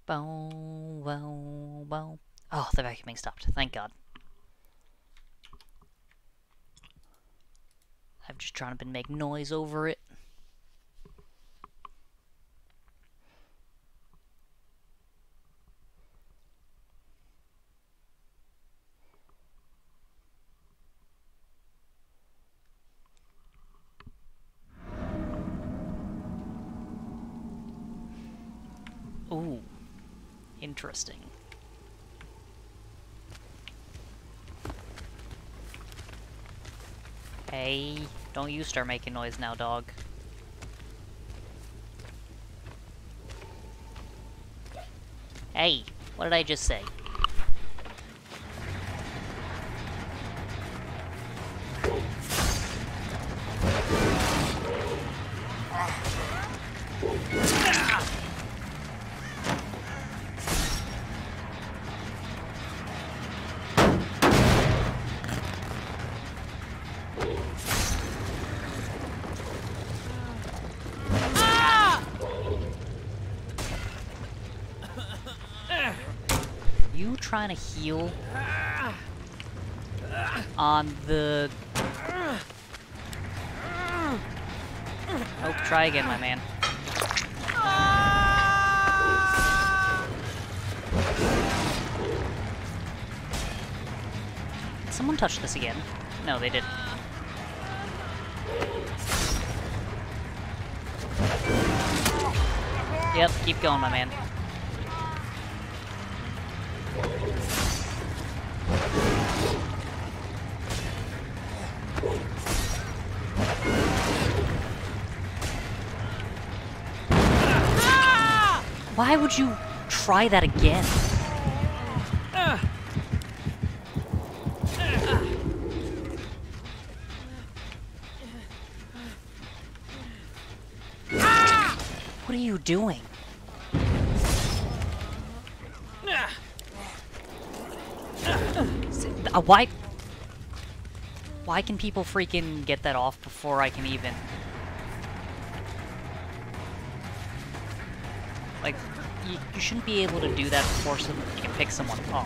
Boom, boom, boom. Oh, the vacuuming stopped. Thank God. I've just trying to make noise over it. Ooh, interesting. Hey, don't you start making noise now, dog. Hey, what did I just say? You trying to heal on the... Oh, try again, my man. Did someone touch this again? No, they didn't. Yep, keep going, my man. Why would you try that again? What are you doing? Why can people freaking get that off before I can even... Like, you shouldn't be able to do that before you can pick someone up.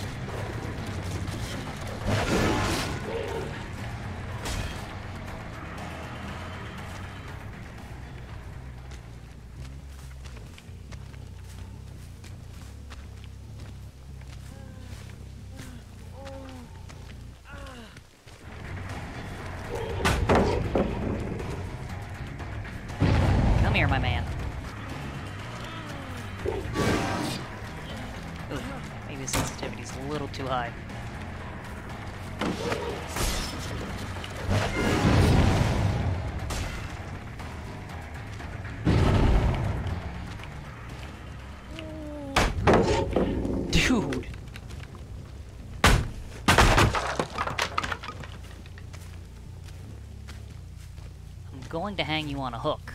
Come here, my man. Ooh, maybe the sensitivity's a little too high. Dude! I'm going to hang you on a hook.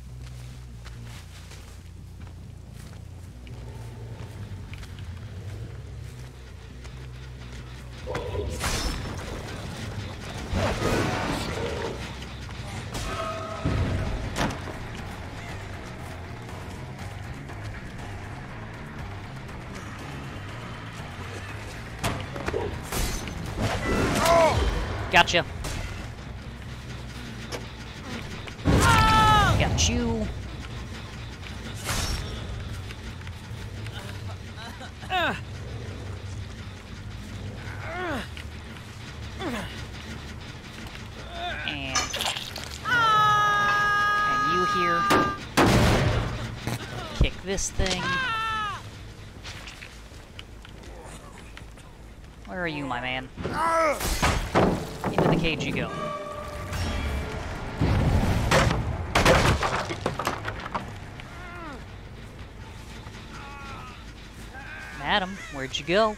Gotcha. Got you. And you here. Kick this thing. Where are you, my man? Into the cage you go. Madam, where'd you go?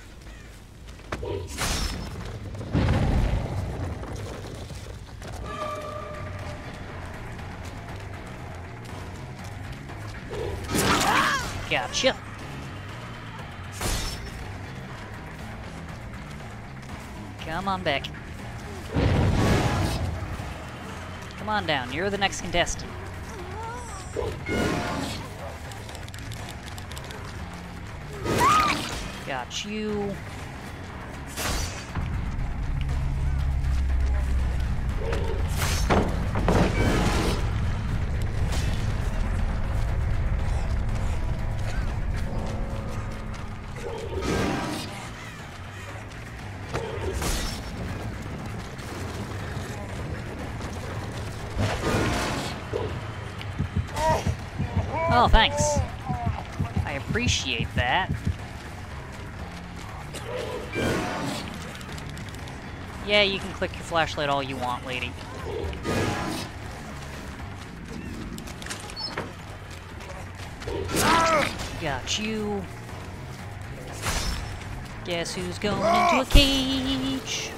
Gotcha. Come on back. Come on down, you're the next contestant. Got you. Oh, thanks. I appreciate that. Yeah, you can click your flashlight all you want, lady. Got you. Guess who's going into a cage?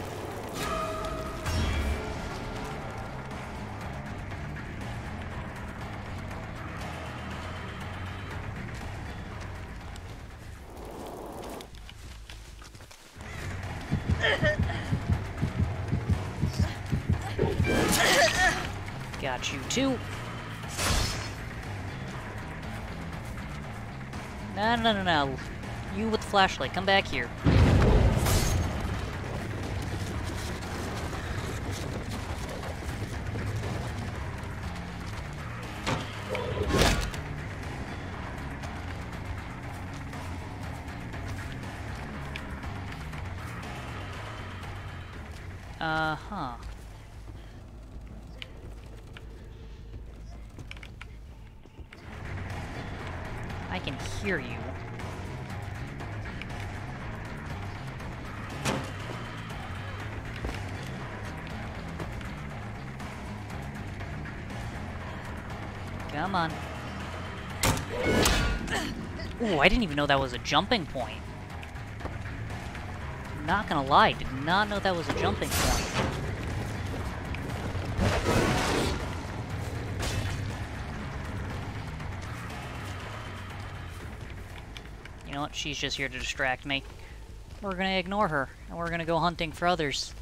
Got you too. No. You with the flashlight, come back here. Uh-huh. I can hear you. Come on. Ooh, I didn't even know that was a jumping point. Not gonna lie, did not know that was a jumping point. You know what? She's just here to distract me. We're gonna ignore her, and we're gonna go hunting for others.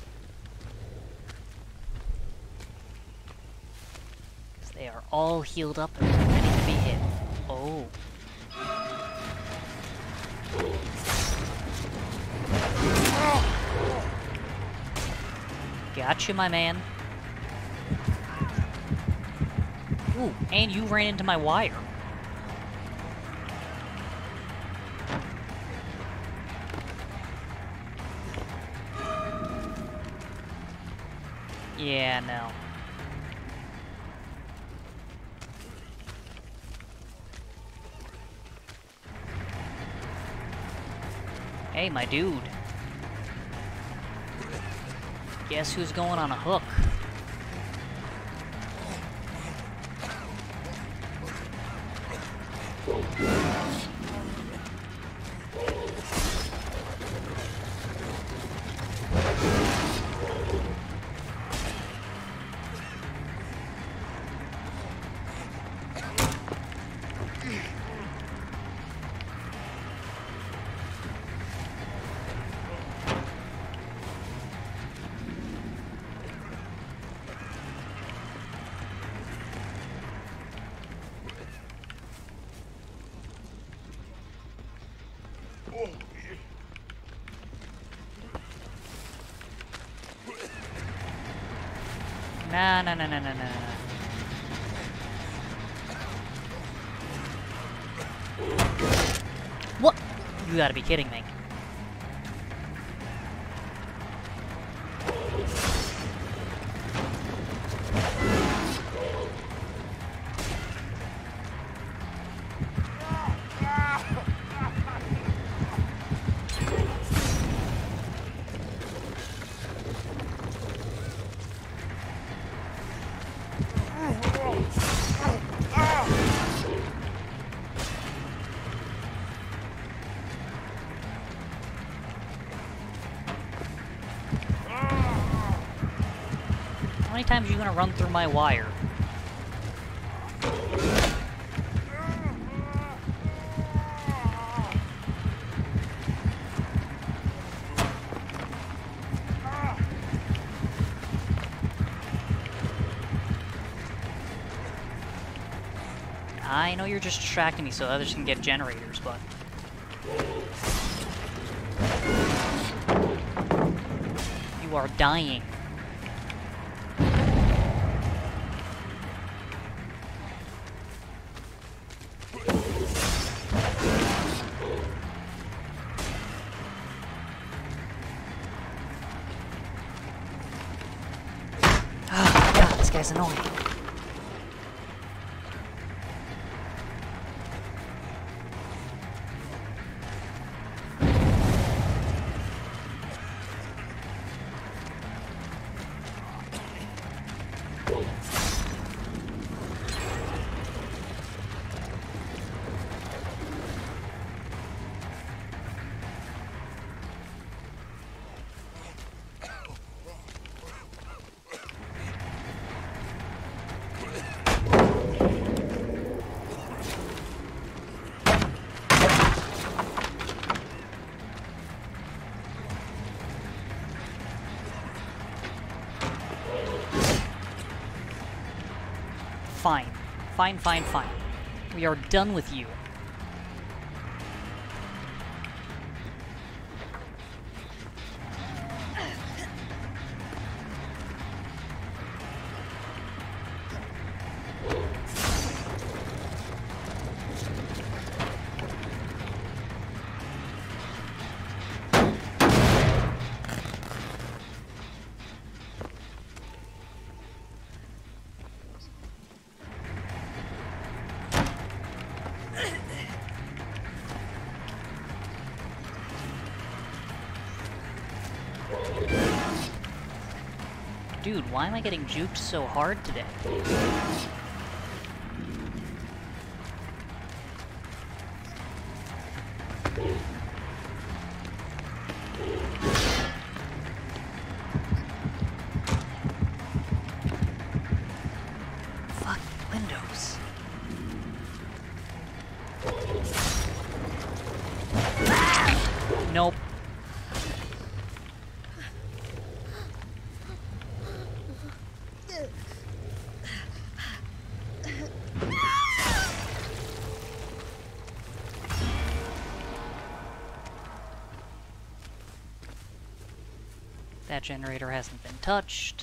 Because they are all healed up and ready to be hit. Oh. Gotcha, my man. Ooh, and you ran into my wire. Yeah, no. Hey, my dude. Guess who's going on a hook? No. What? You gotta be kidding me. How many times are you gonna run through my wire? I know you're just distracting me so others can get generators, but... You are dying. Oh god, this guy's annoying. Fine. Fine, fine, fine. We are done with you. Dude, why am I getting juked so hard today? Fuck, windows. Nope. That generator hasn't been touched.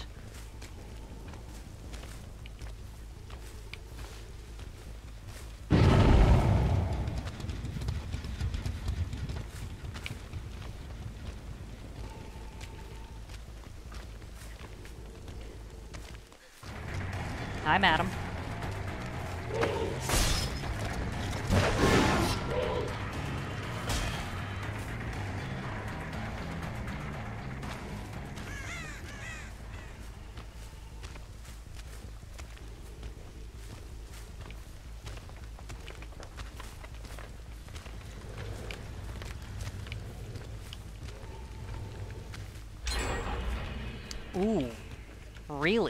Hi, madam. Ooh, really?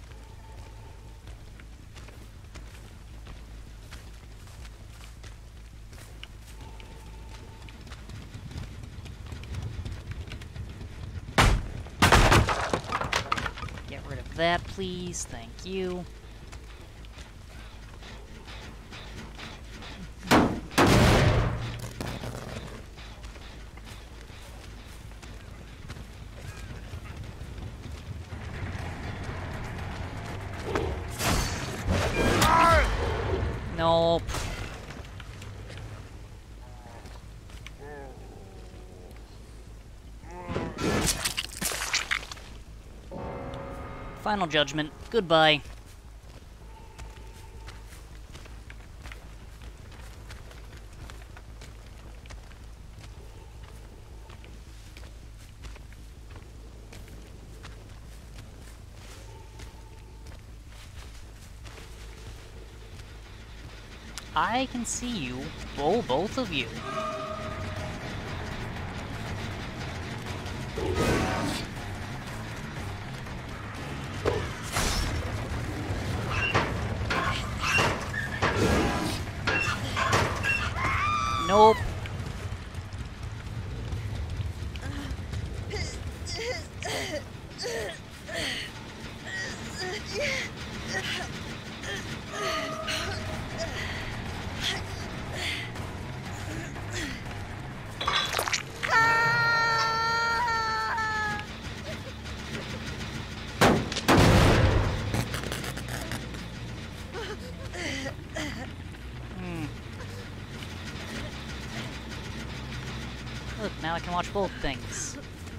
Get rid of that, please. Thank you. Nope. Final judgment. Goodbye. I can see you. Oh, both of you. Nope. Look, now I can watch both things.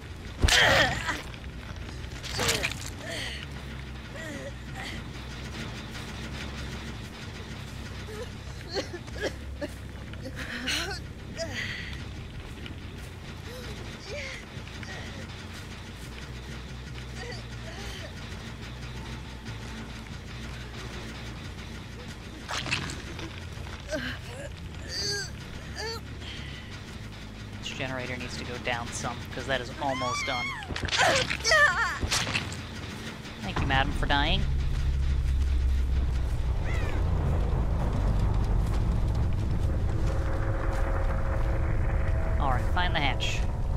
This generator needs to go down some, because that is almost done. Thank you, madam, for dying. Alright, find the hatch.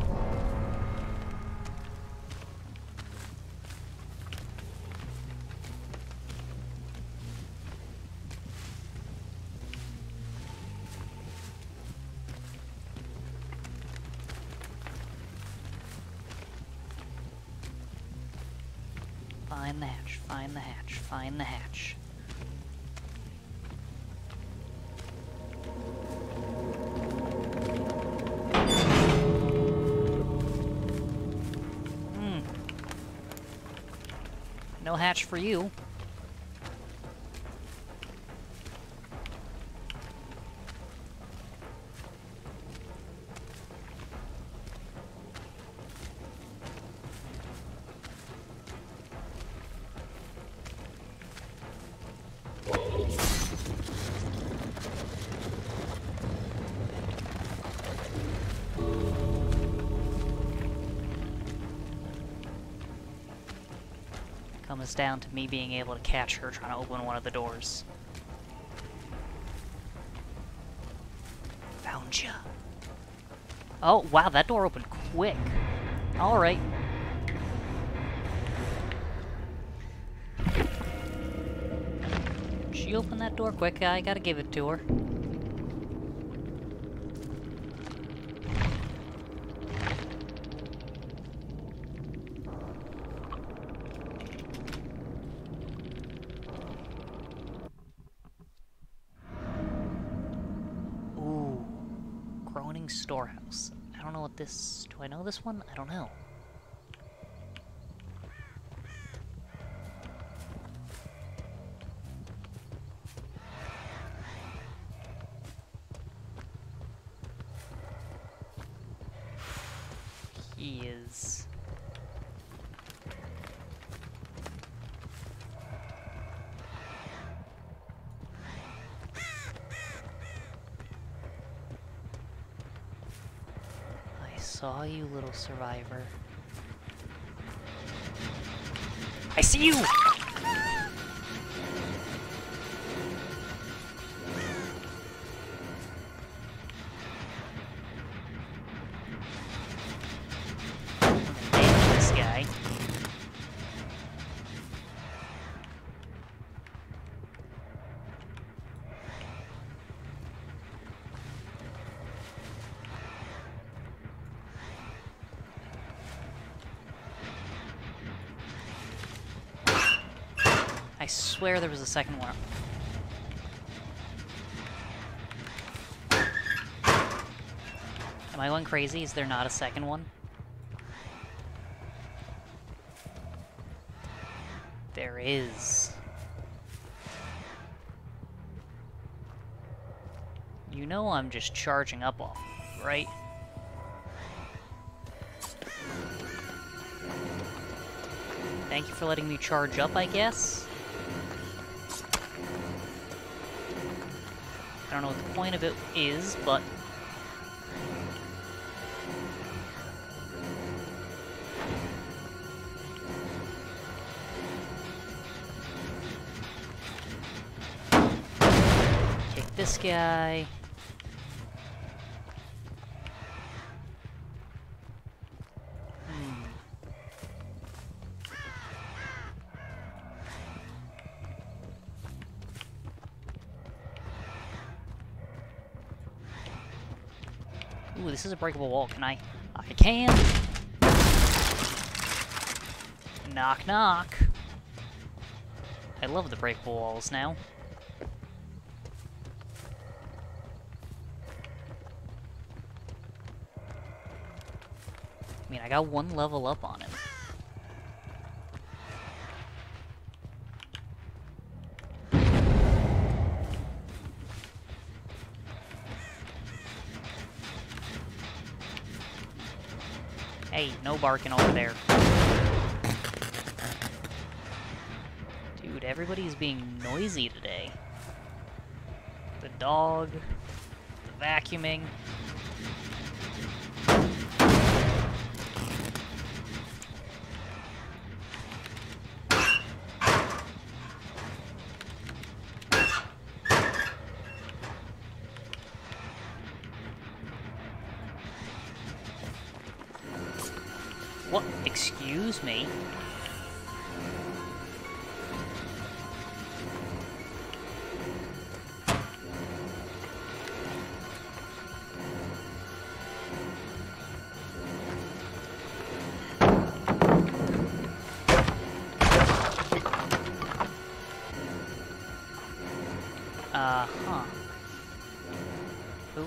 Find the hatch, find the hatch, find the hatch. No hatch for you. Comes down to me being able to catch her trying to open one of the doors. Found ya. Oh, wow, that door opened quick. Alright. She opened that door quick, I gotta give it to her. Storehouse. I don't know what this... Do I know this one? I don't know. He is... Saw you, little survivor. I see you! Damn this guy. I swear there was a second one. Am I going crazy? Is there not a second one? There is. You know I'm just charging up off, right? Thank you for letting me charge up, I guess? I don't know what the point of it is, but... Kick this guy. Ooh, this is a breakable wall. Can I? I can! Knock, knock. I love the breakable walls now. mean, I got 1 level up on him. Hey, no barking over there. Dude, everybody's being noisy today. The dog, the vacuuming. What? Excuse me? Huh. Oop.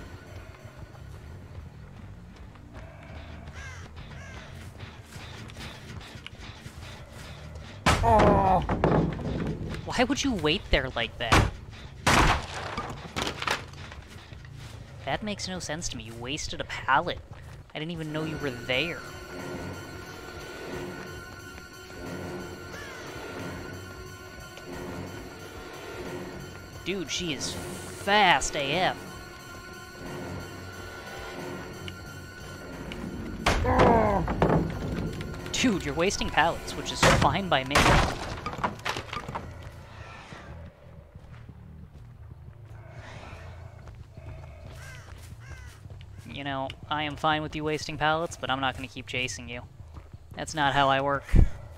Oh! Why would you wait there like that? That makes no sense to me. You wasted a pallet. I didn't even know you were there. Dude, she is fast AF. Dude, you're wasting pallets, which is fine by me. You know, I am fine with you wasting pallets, but I'm not going to keep chasing you. That's not how I work.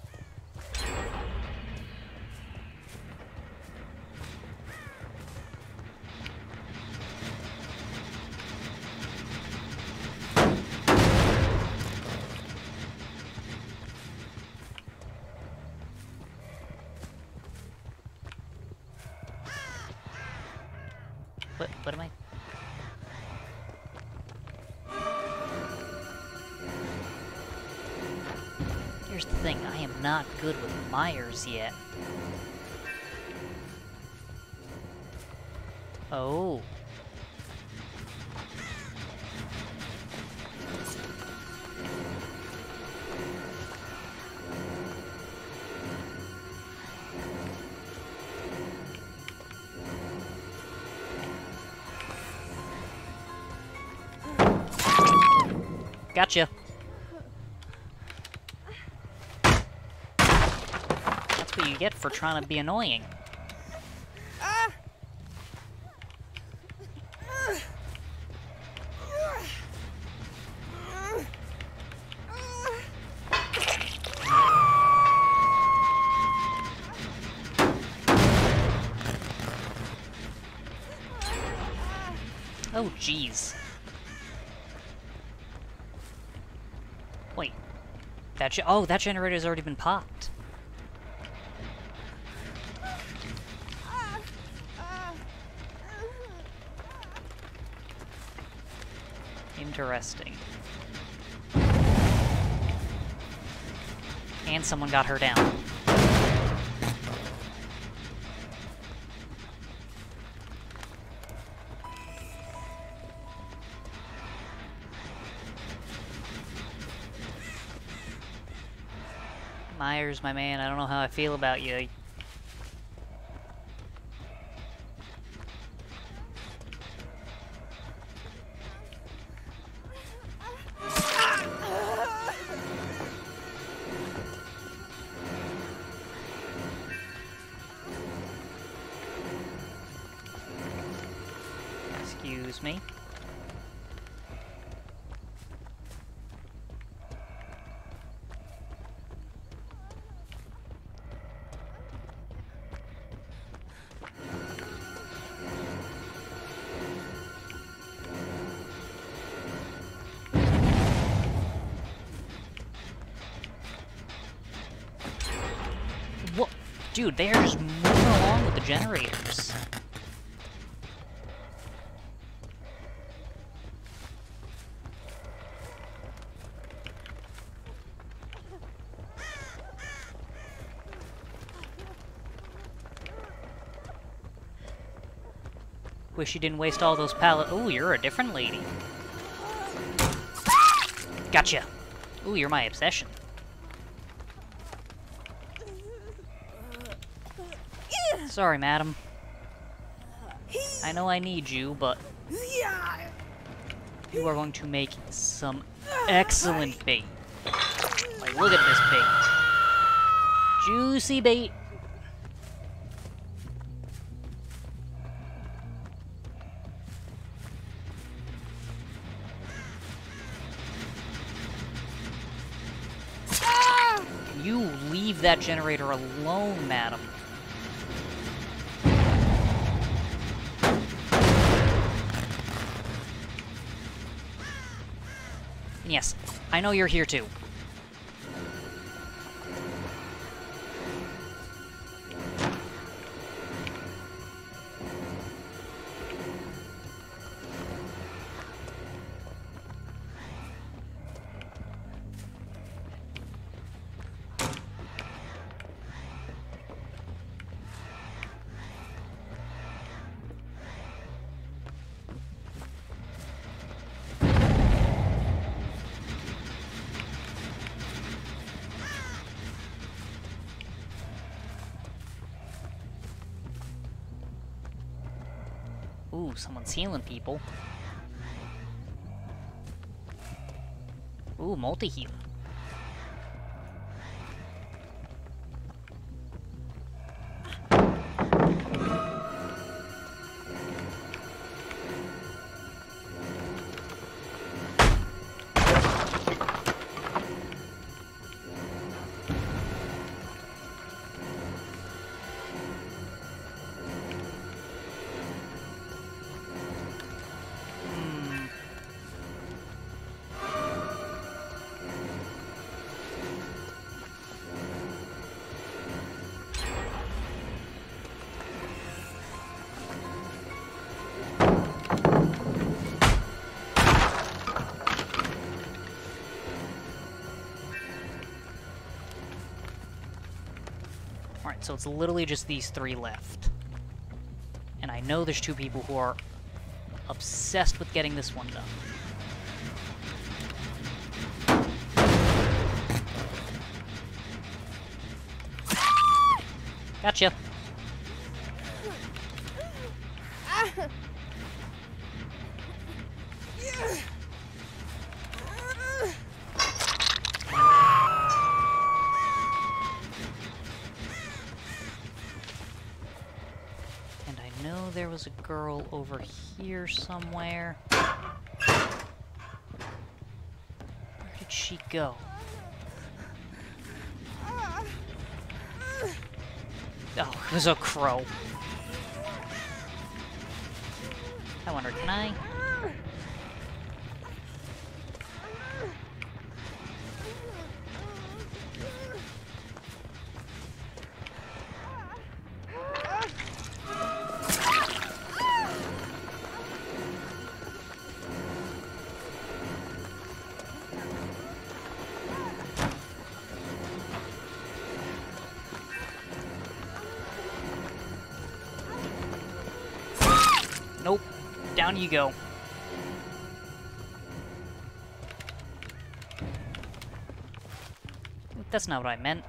What am I? Here's the thing, I am not good with Myers yet. Oh. Gotcha. That's what you get for trying to be annoying. Oh, jeez. Wait. Oh, that generator's already been popped. Interesting. And someone got her down. Myers, my man, I don't know how I feel about you. Excuse me. What? Dude, they are just moving along with the generators. Wish you didn't waste all those pallets. Ooh, you're a different lady. Gotcha. Ooh, you're my obsession. Sorry, madam. I know I need you, but you are going to make some excellent bait. Like, look at this bait. Juicy bait. Can you leave that generator alone, madam? And yes, I know you're here too. Ooh, someone's healing people. Ooh, multi-heal. Alright, so it's literally just these three left. And I know there's two people who are obsessed with getting this one done. Gotcha. And I know there was a girl over here somewhere. Where did she go? Oh, it was a crow. I wonder, can I? Nope. Down you go. That's not what I meant.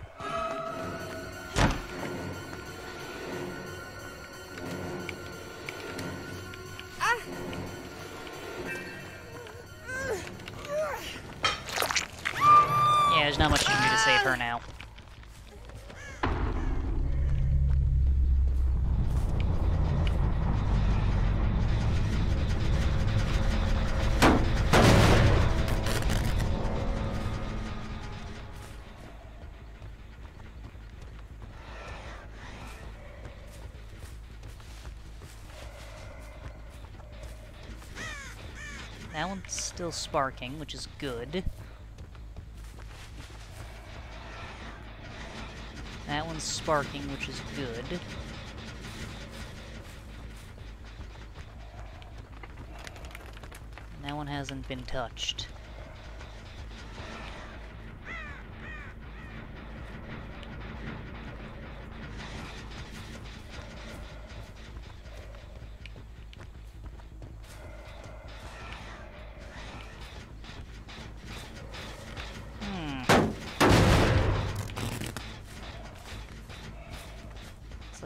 Yeah, there's not much you can do to save her now. That one's still sparking, which is good. That one's sparking, which is good. And that one hasn't been touched.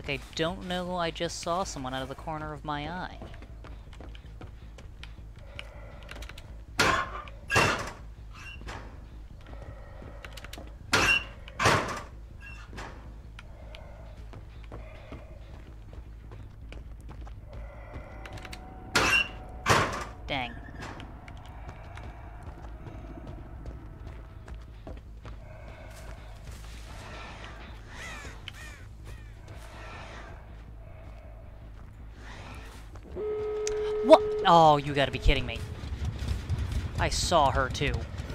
like I don't know I just saw someone out of the corner of my eye. Dang. What? Oh, you gotta be kidding me. I saw her too.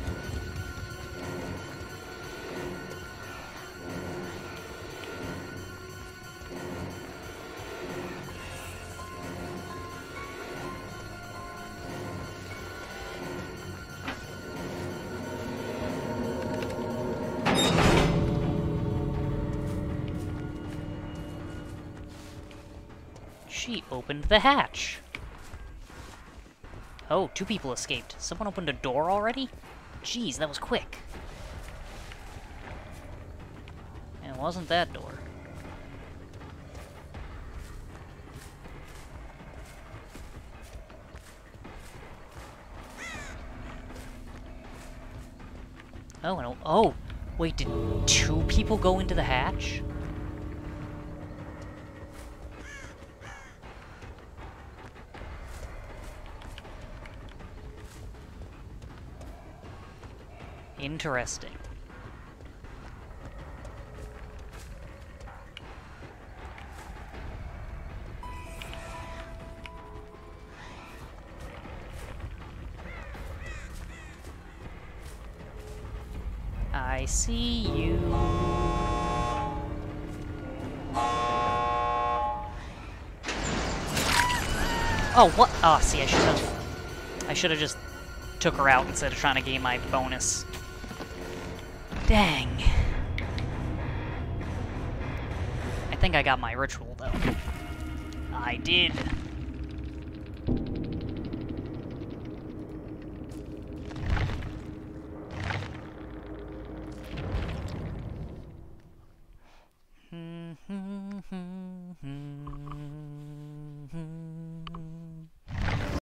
She opened the hatch. Oh, 2 people escaped. Someone opened a door already? Jeez, that was quick. And it wasn't that door. Oh, and oh! Wait, did 2 people go into the hatch? Interesting. I see you. Oh, what? Oh, see, I should have just took her out instead of trying to gain my bonus. Dang. I think I got my ritual, though. I did.